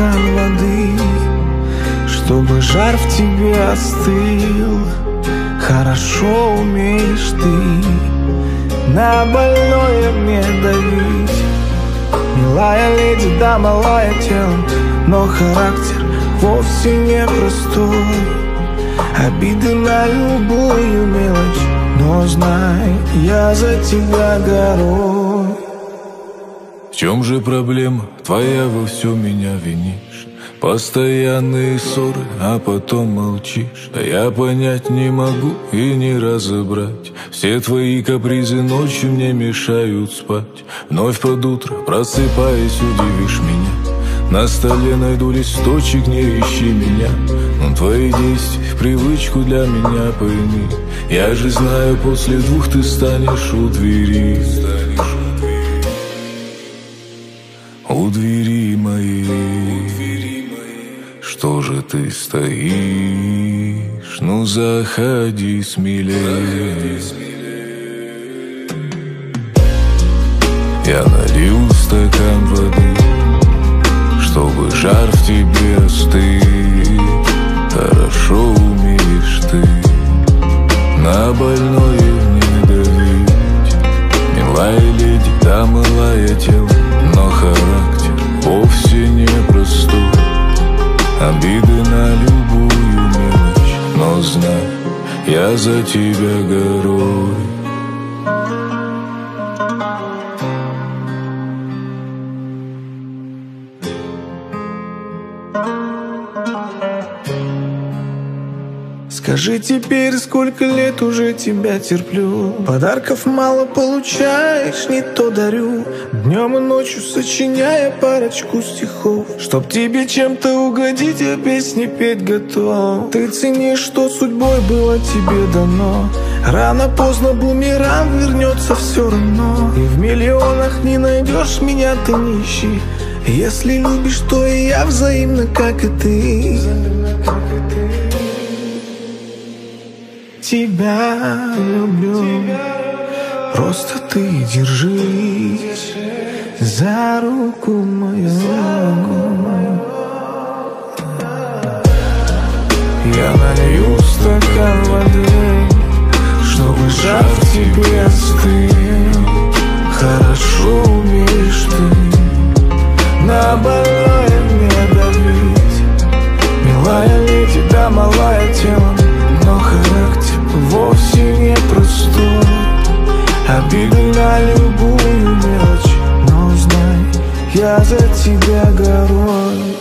стакан воды, чтобы жар в тебе остыл. Хорошо умеешь ты на больное мне давить. Милая леди, да малая телом, но характер вовсе не простой. Обиды на любую мелочь, но знай, я за тебя горой. В чем же проблема твоя, во всем меня винишь? Постоянные ссоры, а потом молчишь. А я понять не могу и не разобрать. Все твои капризы ночью мне мешают спать. Вновь под утро, просыпаясь, удивишь меня. На столе найду листочек, не ищи меня. Но твои действия в привычку для меня пойми. Я же знаю, после двух ты станешь у двери. У двери моей, что же ты стоишь? Ну заходи смелее. Я налил стакан воды, чтобы жар в тебе остыл. Хорошо умеешь ты на больное не давить. Милая леди, да милая тело, но характер вовсе не простой. Обиды на любую мелочь, но знай, я за тебя горой. Скажи теперь, сколько лет уже тебя терплю. Подарков мало получаешь, не то дарю. Днем и ночью сочиняя парочку стихов, чтоб тебе чем-то угодить, я песни петь готов. Ты ценишь, что судьбой было тебе дано. Рано-поздно бумеранг вернется все равно. И в миллионах не найдешь меня, ты не ищи. Если любишь, то и я взаимно, как и ты. Тебя люблю, просто ты держись за руку мою. Я налью стакан воды, чтобы жар в тебе остыл. Хорошо умеешь ты на больное мне давить. Милая леди, да малая телом, но характер вовсе не простой. Обиды на любую мелочь, но знай, я за тебя горой.